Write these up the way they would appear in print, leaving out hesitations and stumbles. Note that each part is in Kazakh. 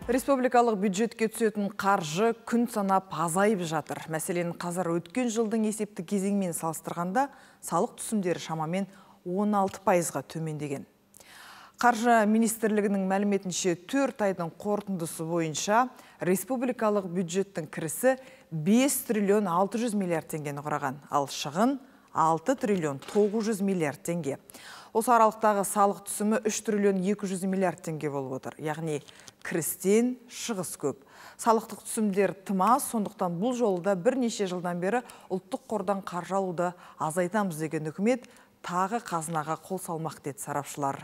Республикалық бюджетке түсетін қаржы күн санап азайып жатыр. Мәселен, қазір өткен жылдың есепті кезеңмен салыстырғанда салық түсімдері шамамен 16%-ға төмендеген. Қаржы министрлігінің мәліметінше 4 айдың қорытындысы бойынша республикалық бюджеттің кірісі 5 триллион 600 миллиард теңгені құраған, ал шығын 6 триллион 900 миллиард теңге. Осы аралықтағы салық түсімі 3 триллион 200 миллиард теңге болып отыр. Яғни кірістен шығыс көп. Салықтық түсімдер тымас, сондықтан бұл жолда бірнеше жылдан бері ұлттық қордан қаржы алуды азайтамыз деген үкімет тағы қазынаға қол салмақ деді сарапшылар.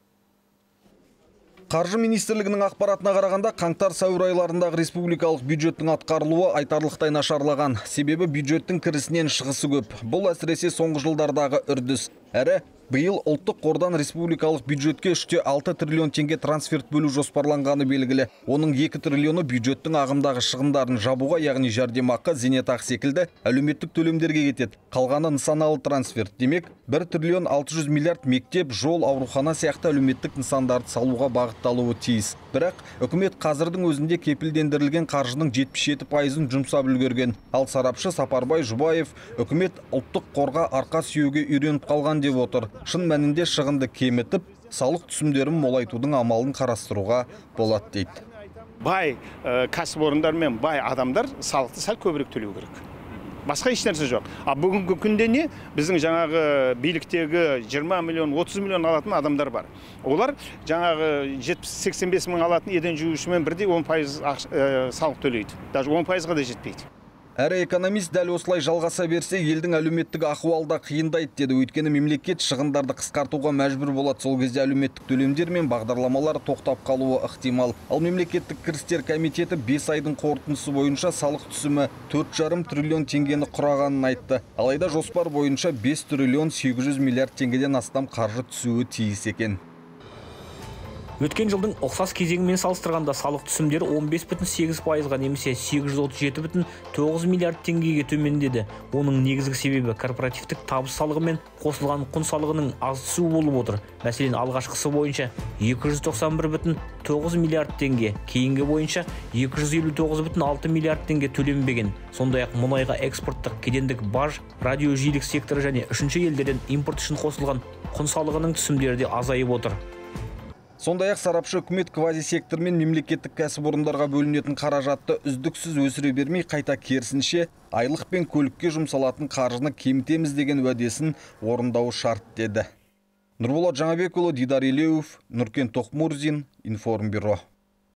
Қаржы министрлігінің ақпаратына қарағанда, қаңтар-сәуір айларындағы республикалық бюджеттің атқарылуы айтарлықтай нашарлаған. Себебі бюджеттің кірісінен шығысы көп. Бұл әсіресе соңғы жылдардағы үрдіс. Әрі, биыл ұлттық қордан республикалық бюджетке 3,6 триллион теңге трансферт бөлу жоспарланғаны белгілі. Оның 2 триллионы бюджеттің ағымдағы шығындарын жабуға, яғни жәрдемақы, зейнетақы секілді әлеуметтік төлемдерге кетеді. Қалғаны нысаналы трансферт. Демек, 1 триллион 600 миллиард мектеп, жол, аурухана сияқты әлеуметтік нысандарды салуға бағытталуы тиіс. Бірақ үкімет қазірдің өзінде кепілдендірілген қаржының 77%-ын жұмсап үлгерген. Ал сарапшы Сапарбай Жұбаев үкімет ұлттық қорға арқа сүйеуге үйреніп қалған деп отыр. Шын мәнінде шығынды кемітіп, салық түсімдерін молайтудың амалын қарастыруға болады дейді. Бай кәсіпорындар мен бай адамдар салықты сәл көбірек төлеу керек. Басқа еш нәрсе жоқ. Бүгінгі күнде не? Біздің жаңағы биліктегі 20 миллион, 30 миллион алатын адамдар бар. Олар жаңағы 70-85 мың алатын еден жуушымен бірдей 10% салық төлейді. Даже 10%-ға да жетпейді. Әрі экономист дәл осылай жалғаса берсе, елдің әлеуметтік ахуалда қиындайды деді. Өйткені мемлекет шығындарды қысқартуға мәжбүр болады. Сол кезде әлеуметтік төлемдер мен бағдарламалар тоқтап қалуы ықтимал. Ал мемлекеттік кірістер комитеті 5 айдың қорытындысы бойынша салық түсімі 4,5 триллион теңгені құрағанын айтты. Алайда жоспар бойынша 5 триллион 800 миллиард теңгеден астам қаржы түсуі тиіс екен. Өткен жылдың ұқсас кезеңімен салыстырғанда салық түсімдері 15,8%-ға немесе 837,9 миллиард теңгеге төмендеді. Оның негізгі себебі корпоративтік табыс салығы мен қосылған құн салығының аз түсуі болып отыр. Мәселен, алғашқысы бойынша 291,9 миллиард теңге, кейінгі бойынша 259,6 миллиард теңге төленбеген. Сондай-ақ мұнайға экспорттық кедендік баж, радиожиілік секторы және үшінші елдерден импорт үшін қосылған құн салығының түсімдері де азайып отыр. Сондай-ақ сарапшы үкімет квазисектор мен мемлекеттік кәсіпорындарға бөлінетін қаражатты үздіксіз өсіре бермей, қайта керісінше айлық пен көлікке жұмсалатын қаржыны кемітеміз деген уәдесін орындауы шарт деді. Нұрболат Жаңабекұлы, Дидар Елеуов, Нұркен Тоқмурзин, Информбюро.